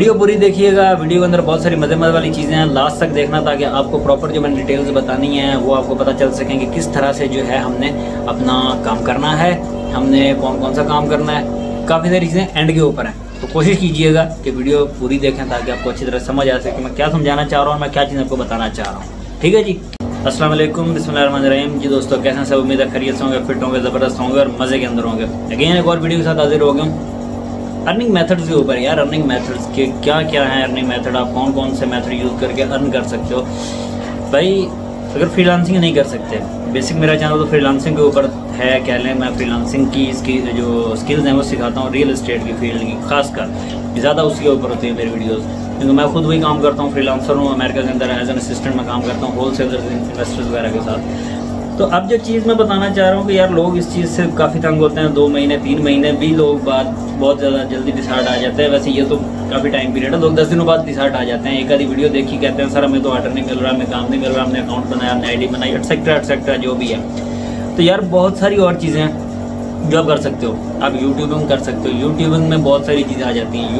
Video पूरी देखिएगा। Video के अंदर बहुत सारी मजे वाली चीज़ें हैं, लास्ट तक देखना ताकि आपको प्रॉपर जो मैंने डिटेल्स बतानी है वो आपको पता चल सकेंगे किस तरह से जो है हमने अपना काम करना है, हमने कौन कौन सा काम करना है। काफ़ी सारी चीज़ें एंड के ऊपर हैं, तो कोशिश कीजिएगा कि वीडियो पूरी देखें ताकि आपको अच्छी तरह समझ आ सके मैं क्या समझाना चाह रहा हूँ, मैं क्या चीज़ आपको बताना चाह रहा हूँ। ठीक है जी, अस्सलाम वालेकुम, बिस्मिल्लाहिर्रहमानिर्रहीम जी। दोस्तों कैसे हैं सब? उम्मीद है खैरियत से होंगे, फिट होंगे, ज़बरदस्त होंगे और मज़े के अंदर होंगे। अगेन एक और वीडियो के साथ हाजिर हो गया हूँ अर्निंग मेथड्स के ऊपर। यार अर्निंग मेथड्स के क्या क्या हैं, अर्निंग मेथड आप कौन कौन से मेथड यूज़ करके अर्न कर सकते हो। भाई अगर फ्रीलांसिंग नहीं कर सकते, बेसिक मेरा चैनल तो फ्रीलांसिंग के ऊपर है, कह लें मैं फ्रीलांसिंग की इसकी जो स्किल्स हैं वो सिखाता हूँ, रियल एस्टेट की फील्ड की खासकर ज़्यादा उसके ऊपर होती है मेरी वीडियोस, क्योंकि मैं खुद वही काम करता हूँ, फ्रीलांसर हूँ, अमेरिका के अंदर एज एन असिस्टेंट में काम करता हूँ होलसेलर इन्वेस्टर्स वगैरह के साथ। तो अब जो चीज़ मैं बताना चाह रहा हूँ कि यार लोग इस चीज़ से काफ़ी तंग होते हैं, 2 महीने 3 महीने भी लोग बाद बहुत ज़्यादा जल्दी डिसाइड आ जाते हैं। वैसे ये तो काफ़ी टाइम पीरियड है, लोग 10 दिनों बाद डिसाइड आ जाते हैं। एक आधी वीडियो देखी कहते हैं सर हमें तो ऑर्डर नहीं मिल रहा, हमें काम नहीं मिल रहा, हमने अकाउंट बनाया, हमने ID बनाई, एटसेट्रा जो भी है। तो यार बहुत सारी और चीज़ें हैं जो आप कर सकते हो। आप यूट्यूबिंग कर सकते हो, यूट्यूबिंग में बहुत सारी चीज़ें आ जाती हैं।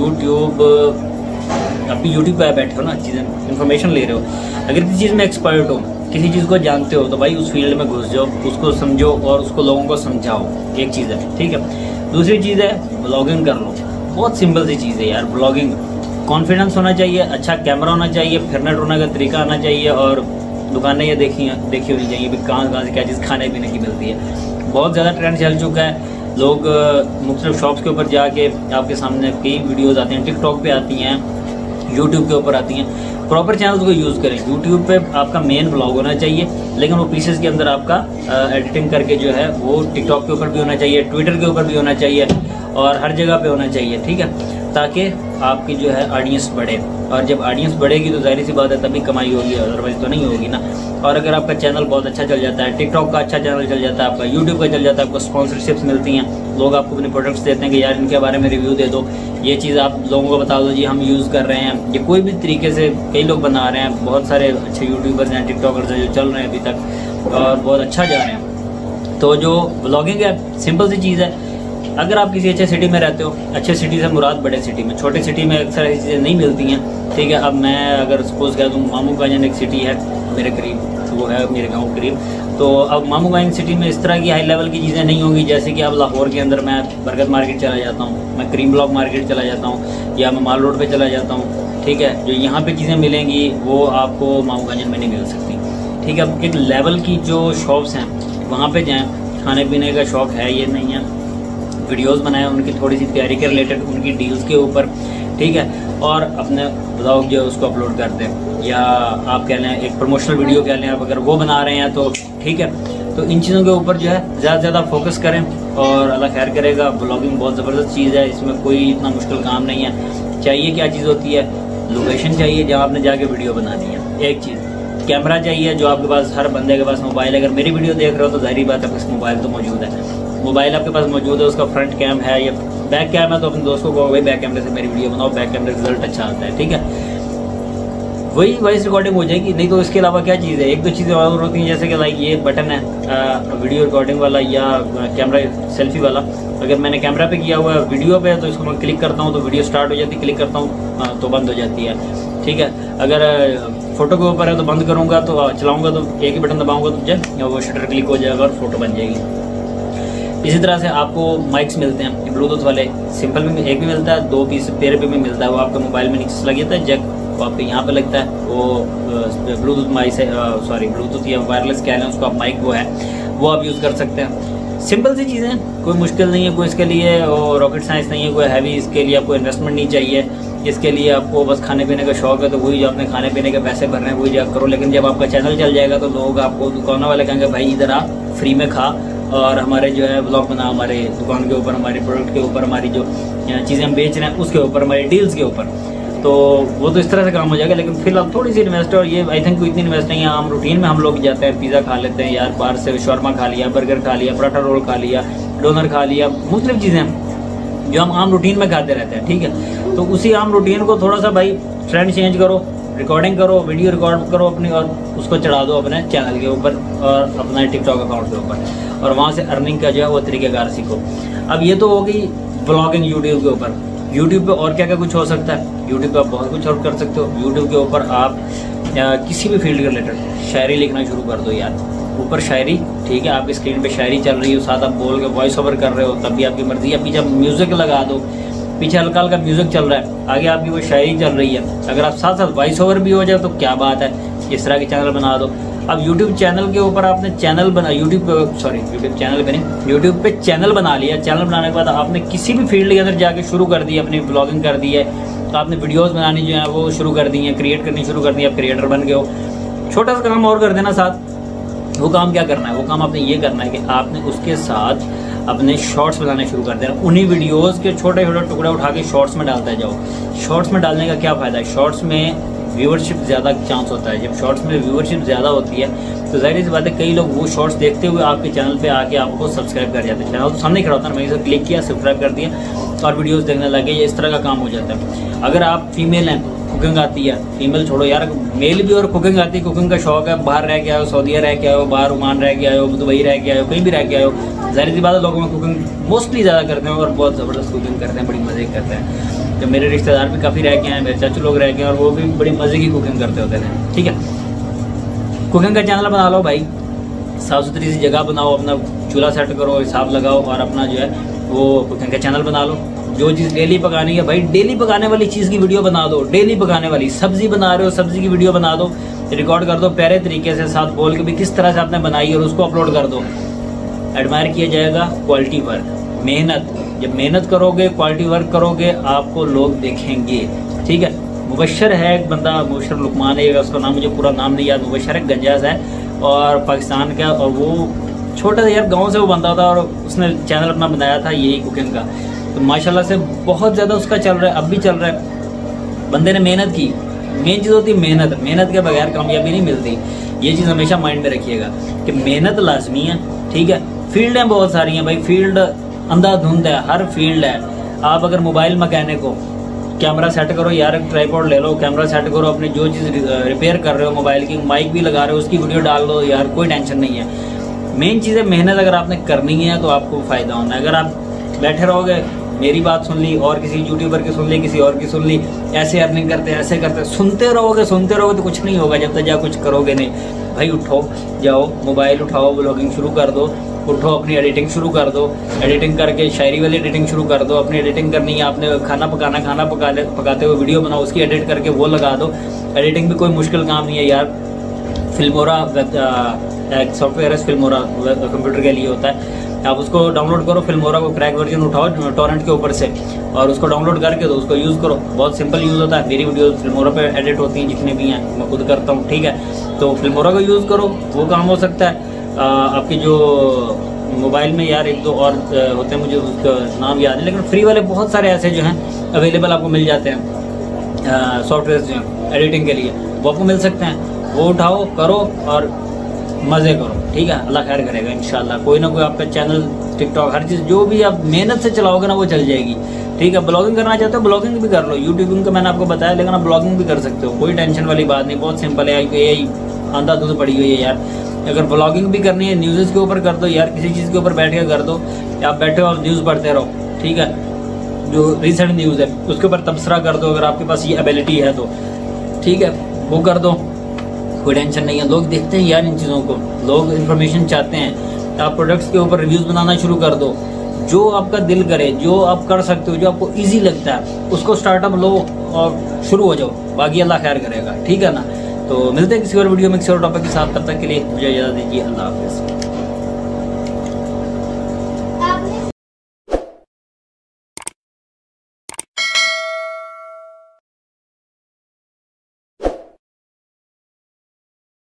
आप यूट्यूब पर बैठे हो ना, चीज़ें इन्फॉर्मेशन ले रहे हो, अगर किसी चीज़ में एक्सपर्ट हो, किसी चीज़ को जानते हो तो भाई उस फील्ड में घुस जाओ, उसको समझो और उसको लोगों को समझाओ। एक चीज़ है, ठीक है। दूसरी चीज़ है ब्लॉगिंग कर लो, बहुत सिंपल सी चीज़ है यार ब्लॉगिंग। कॉन्फिडेंस होना चाहिए, अच्छा कैमरा होना चाहिए, फिरना टुरना का तरीका आना चाहिए और दुकानें ये देखी होनी चाहिए भी कहाँ से क्या चीज़ खाने पीने की मिलती है। बहुत ज़्यादा ट्रेंड चल चुका है, लोग मुख्तलिफ शॉप्स के ऊपर जाके आपके सामने कई वीडियोज़ आती हैं, टिकटॉक पे आती हैं, यूट्यूब के ऊपर आती हैं। प्रॉपर चैनल्स को यूज़ करें। यूट्यूब पे आपका मेन ब्लॉग होना चाहिए, लेकिन वो पीसेस के अंदर आपका एडिटिंग करके जो है वो टिकटॉक के ऊपर भी होना चाहिए, ट्विटर के ऊपर भी होना चाहिए और हर जगह पे होना चाहिए, ठीक है, ताकि आपकी जो है ऑडियंस बढ़े। और जब ऑडियंस बढ़ेगी तो जाहिर सी बात है तभी कमाई होगी, अदरवाइज तो नहीं होगी ना। और अगर आपका चैनल बहुत अच्छा चल जाता है, टिकटॉक का अच्छा चैनल चल जाता है, आपका यूट्यूब का चल जाता है, आपको स्पॉन्सरशिप्स मिलती हैं, लोग आपको अपने प्रोडक्ट्स देते हैं कि यार इनके बारे में रिव्यू दे दो, ये चीज़ आप लोगों को बता दो जी हम यूज़ कर रहे हैं। ये कोई भी तरीके से कई लोग बना रहे हैं, बहुत सारे अच्छे यूट्यूबर्स हैं, टिकटॉकर्स हैं जो चल रहे हैं अभी तक और बहुत अच्छा जा रहे हैं। तो जो ब्लॉगिंग है सिंपल सी चीज़ है। अगर आप किसी अच्छे सिटी में रहते हो, अच्छे सिटी से मुराद बड़े सिटी में, छोटे सिटी में अक्सर ऐसी चीज़ें नहीं मिलती हैं, ठीक है। अब मैं अगर सपोज कह दूँ मामूगंज एक सिटी है मेरे करीब, वो है मेरे गाँव करीब, तो अब मामूगंज सिटी में इस तरह की हाई लेवल की चीज़ें नहीं होंगी जैसे कि अब लाहौर के अंदर मैं बरगद मार्केट चला जाता हूँ, मैं क्रीम ब्लॉक मार्केट चला जाता हूँ या मैं माल रोड पर चला जाता हूँ, ठीक है। जो यहाँ पर चीज़ें मिलेंगी वो आपको मामूगंज में नहीं मिल सकती, ठीक है। अब एक लेवल की जो शॉप्स हैं वहाँ पर जाएँ, खाने पीने का शौक़ है ये नहीं है, वीडियोस बनाएं उनकी थोड़ी सी तैयारी के रिलेटेड, उनकी डील्स के ऊपर, ठीक है, और अपने ब्लॉग जो है उसको अपलोड कर दें, या आप कह लें एक प्रमोशनल वीडियो कह लें, आप अगर वो बना रहे हैं तो ठीक है। तो इन चीज़ों के ऊपर जो है ज़्यादा से ज़्यादा फोकस करें और अल्लाह खैर करेगा। ब्लॉगिंग बहुत ज़बरदस्त चीज़ है, इसमें कोई इतना मुश्किल काम नहीं है। चाहिए क्या चीज़ होती है, लोकेशन चाहिए जहाँ आपने जाके वीडियो बनानी है, एक चीज़ कैमरा चाहिए जो आपके पास, हर बंदे के पास मोबाइल है। अगर मेरी वीडियो देख रहे हो तो जाहिर बात है आपके मोबाइल तो मौजूद है, मोबाइल आपके पास मौजूद है, उसका फ्रंट कैम है या बैक कैम है, तो अपने दोस्तों को भाई बैक कैमरे से मेरी वीडियो बनाओ, बैक कैमरे रिजल्ट अच्छा आता है, ठीक है। वही वॉइस रिकॉर्डिंग हो जाएगी। नहीं तो इसके अलावा क्या चीज़ है, एक दो चीज़ें और होती हैं जैसे कि लाइक ये बटन है वीडियो रिकॉर्डिंग वाला या कैमरा सेल्फी वाला। अगर मैंने कैमरा पे किया हुआ है वीडियो पे तो इसको मैं क्लिक करता हूँ तो वीडियो स्टार्ट हो जाती है, क्लिक करता हूँ तो बंद हो जाती है, ठीक है। अगर फोटो के ऊपर है तो बंद करूँगा तो चलाऊँगा तो एक ही बटन दबाऊँगा तो जो वो शटर क्लिक हो जाएगा और फोटो बन जाएगी। इसी तरह से आपको माइक्स मिलते हैं ब्लूटूथ वाले, सिंपल में एक भी मिलता है, 2 पीस पेयर पे भी मिलता है। वो आपके मोबाइल में नीचे लग जाता है जैक, वो आपके यहाँ पे लगता है, वो ब्लूटूथ माइक से ब्लूटूथ या वायरलेस कह लें उसको आप, माइक वो है वो आप यूज़ कर सकते हैं। सिंपल सी चीज़ें, कोई मुश्किल नहीं है, कोई इसके लिए रॉकेट साइंस नहीं है, कोई हैवी इसके लिए आपको इन्वेस्टमेंट नहीं चाहिए। इसके लिए आपको बस खाने पीने का शौक है तो वही जो अपने खाने पीने के पैसे भर रहे हैं वही जब करो। लेकिन जब आपका चैनल चल जाएगा तो लोग आपको, दुकानों वाले कहेंगे भाई इधर आप फ्री में खा और हमारे जो है ब्लॉग बना, हमारे दुकान के ऊपर, हमारे प्रोडक्ट के ऊपर, हमारी जो चीज़ें हम बेच रहे हैं उसके ऊपर, हमारी डील्स के ऊपर। तो वो तो इस तरह से काम हो जाएगा। लेकिन फिलहाल थोड़ी सी इन्वेस्ट, और ये आई थिंक कोई इतनी इन्वेस्ट नहीं है। आम रूटीन में हम लोग जाते हैं, पिज़्ज़ा खा लेते हैं यार, बाहर से शॉर्मा खा लिया, बर्गर खा लिया, पराठा रोल खा लिया, डोनर खा लिया, मुख्तलिफ चीज़ें जो हम आम रूटीन में खाते रहते हैं, ठीक है। तो उसी आम रूटीन को थोड़ा सा भाई ट्रेंड चेंज करो, रिकॉर्डिंग करो, वीडियो रिकॉर्ड करो अपनी और उसको चढ़ा दो अपने चैनल के ऊपर और अपना टिकटॉक अकाउंट के ऊपर, और वहाँ से अर्निंग का जो है वो तरीक़ेकार सीखो। अब ये तो हो गई ब्लॉगिंग यूट्यूब के ऊपर। यूट्यूब पे और क्या क्या कुछ हो सकता है, यूट्यूब पे आप बहुत कुछ और कर सकते हो। यूट्यूब के ऊपर आप किसी भी फील्ड के रिलेटेड शायरी लिखना शुरू कर दो यार, ऊपर शायरी, ठीक है, आपकी स्क्रीन पे शायरी चल रही हो, साथ आप बोल के वॉइस ओवर कर रहे हो, तब भी आपकी मर्जी है। पीछे म्यूजिक लगा दो, पीछे हल्का हल्का म्यूजिक चल रहा है, आगे आपकी वो शायरी चल रही है, अगर आप साथ साथ वॉइस ओवर भी हो जाए तो क्या बात है। इस तरह के चैनल बना दो। अब यूट्यूब चैनल के ऊपर आपने चैनल बना, यूट्यूब चैनल पे नहीं, यूट्यूब पे चैनल बना लिया। चैनल बनाने के बाद आपने किसी भी फील्ड के अंदर जाके शुरू कर दी, अपनी ब्लॉगिंग कर दी है, तो आपने वीडियोस बनानी जो है वो शुरू कर दी है, क्रिएट करनी शुरू कर दी, आप क्रिएटर बन गए हो। छोटा सा काम और कर देना साथ, वो काम क्या करना है, वो काम आपने ये करना है कि आपने उसके साथ अपने शॉर्ट्स बनाने शुरू कर देना। उन्हीं वीडियोस के छोटे छोटे टुकड़े उठा के शॉर्ट्स में डालते जाओ। शॉर्ट्स में डालने का क्या फ़ायदा है, शॉर्ट्स में व्यूअरशिप ज़्यादा चांस होता है। जब शॉर्ट्स में व्यूअरशिप ज़्यादा होती है तो जाहिर सी बात है कई लोग वो शॉर्ट्स देखते हुए आपके चैनल पे आके आपको सब्सक्राइब कर जाते हैं। चैनल तो सामने खड़ा होता है, मैंने इसे क्लिक किया, सब्सक्राइब कर दिया और वीडियोस देखने लगे। इस तरह का काम हो जाता है। अगर आप फीमेल हैं, कुकिंग आती है, फीमेल छोड़ो यार, मेल भी और कुकिंग आती है, कुकिंग का शौक है, बाहर रह के आयो, सऊदीया रह के आयो, बाहर ओमान रह के आयो, दुबई रह के आयो, कहीं भी रह के आयो, जाहिर सी बात है लोगों में कुकिंग मोस्टली ज़्यादा करते हैं और बहुत ज़बरदस्त कुकिंग करते हैं, बड़ी मज़े करते हैं। जब मेरे रिश्तेदार भी काफ़ी रह के आए, मेरे चाचू लोग रह के हैं और वो भी बड़ी मज़े की कुकिंग करते होते हैं, ठीक है। कुकिंग का चैनल बना लो भाई, साफ़ सुथरी सी जगह बनाओ, अपना चूल्हा सेट करो, हिसाब लगाओ और अपना जो है वो कुकिंग का चैनल बना लो। जो चीज़ डेली पकानी है भाई, डेली पकाने वाली चीज़ की वीडियो बना दो, डेली पकाने वाली सब्जी बना रहे हो, सब्जी की वीडियो बना दो, रिकॉर्ड कर दो प्यारे तरीके से, साथ बोल के भी किस तरह से आपने बनाई और उसको अपलोड कर दो। एडमायर किया जाएगा क्वालिटी वर्क, मेहनत। जब मेहनत करोगे, क्वालिटी वर्क करोगे, आपको लोग देखेंगे, ठीक है। मुबशर है एक बंदा, मुबशर लुकमान है उसका नाम, मुझे पूरा नाम नहीं याद, मुबशर है, गंजास है और पाकिस्तान का, और वो छोटा सा यार गांव से वो बंदा था और उसने चैनल अपना बनाया था यही कुकिंग का, तो माशाल्लाह से बहुत ज़्यादा उसका चल रहा है, अब भी चल रहा है। बंदे ने मेहनत की, मेन चीज़ होती है मेहनत, मेहनत के बगैर कामयाबी नहीं मिलती। ये चीज़ हमेशा माइंड में रखिएगा कि मेहनत लाजमी है, ठीक है। फील्डें बहुत सारी हैं भाई, फील्ड अंधाधुंध है, हर फील्ड है। आप अगर मोबाइल मैकेनिक हो, कैमरा सेट करो यार, एक ट्राइपॉड ले लो, कैमरा सेट करो, अपनी जो चीज़ रिपेयर कर रहे हो मोबाइल की, माइक भी लगा रहे हो, उसकी वीडियो डाल दो यार, कोई टेंशन नहीं है। मेन चीज़ है मेहनत, अगर आपने करनी है तो आपको फ़ायदा होना है। अगर आप बैठे रहोगे, मेरी बात सुन ली और किसी यूट्यूबर की सुन ली, किसी और की सुन ली, ऐसे अर्निंग करते हैं, ऐसे करते हैं, सुनते रहोगे तो कुछ नहीं होगा जब तक जा कुछ करोगे नहीं। भाई उठो, जाओ मोबाइल उठाओ, ब्लॉगिंग शुरू कर दो, उठो अपनी एडिटिंग शुरू कर दो, एडिटिंग करके शायरी वाली एडिटिंग शुरू कर दो। अपनी एडिटिंग करनी है, आपने खाना पकाते हुए वीडियो बनाओ, उसकी एडिट करके वो लगा दो। एडिटिंग भी कोई मुश्किल काम नहीं है यार। फिल्मोरा एक सॉफ्टवेयर है, फिल्मोरा कंप्यूटर के लिए होता है, आप उसको डाउनलोड करो, फिल्मोरा को क्रैक वर्जन उठाओ टोरेंट के ऊपर से और उसको डाउनलोड करके दो, उसको यूज़ करो। बहुत सिंपल यूज़ होता है, मेरी वीडियो फिल्मोरा पे एडिट होती हैं जितने भी हैं, मैं खुद करता हूँ, ठीक है। तो फिल्मोरा को यूज़ करो, वो काम हो सकता है। आपके जो मोबाइल में यार एक दो और होते हैं, मुझे उसका नाम याद है, लेकिन फ्री वाले बहुत सारे ऐसे जो हैं अवेलेबल आपको मिल जाते हैं सॉफ्टवेयर जो हैं एडिटिंग के लिए, वो आपको मिल सकते हैं। वो उठाओ, करो और मज़े करो, ठीक है। अल्लाह खैर करेगा इंशाल्लाह। कोई ना कोई आपका चैनल, टिकटॉक, हर चीज़ जो भी आप मेहनत से चलाओगे ना वो चल जाएगी, ठीक है। ब्लॉगिंग करना चाहते हो ब्लॉगिंग भी कर लो, यूट्यूबिंग का मैंने आपको बताया, लेकिन आप ब्लॉगिंग भी कर सकते हो, कोई टेंशन वाली बात नहीं, बहुत सिंपल है। यही अंधाधुंध पड़ी हुई है यार। अगर ब्लॉगिंग भी करनी है, न्यूज़ के ऊपर कर दो यार, किसी चीज़ के ऊपर बैठ के कर दो, आप बैठे हो और न्यूज़ पढ़ते रहो, ठीक है। जो रिसेंट न्यूज़ है उसके ऊपर तबसरा कर दो, अगर आपके पास ये एबिलिटी है तो, ठीक है, वो कर दो, कोई टेंशन नहीं है। लोग देखते हैं यार इन चीज़ों को, लोग इन्फॉर्मेशन चाहते हैं। आप प्रोडक्ट्स के ऊपर रिव्यूज़ बनाना शुरू कर दो, जो आपका दिल करे, जो आप कर सकते हो, जो आपको ईजी लगता है, उसको स्टार्टअप लो और शुरू हो जाओ, बाकी अल्लाह खैर करेगा, ठीक है ना। तो मिलते हैं किसी और वीडियो में किसी और टॉपिक के साथ, तब तक के लिए मुझे इजाज़त दीजिए, अल्लाह हाफ़िज़।